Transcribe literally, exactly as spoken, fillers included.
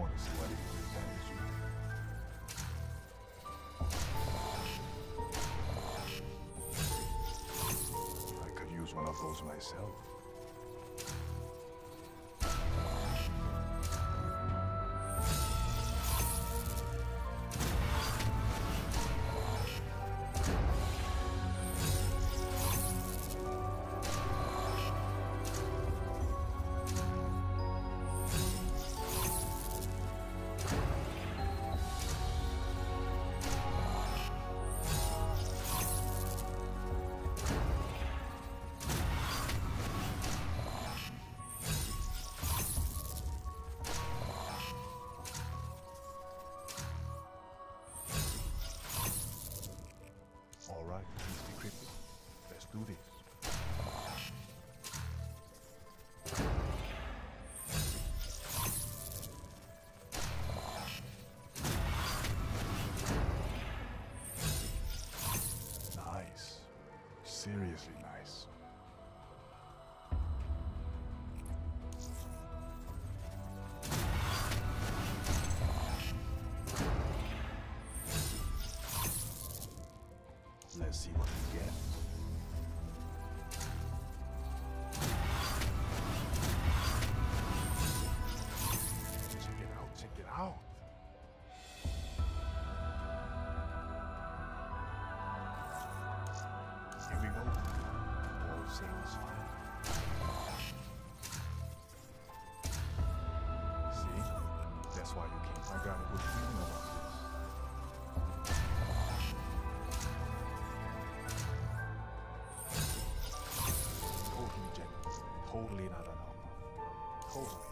want to see what it is that damaged you. I could use one of those myself. All right, please be cryptic. Let's do this. Nice. Seriously nice. Let's see what we get. Check it out, check it out. Here we go. All sails fine. See? That's why you came. I got a good feeling about this. Totally genuine. Totally not a knockoff. Totally.